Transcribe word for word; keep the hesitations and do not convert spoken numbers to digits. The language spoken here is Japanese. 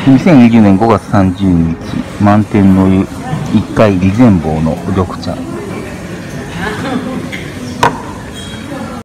にせんにじゅうねんごがつさんじゅうにち、満天の湯いっかい備前坊の緑茶。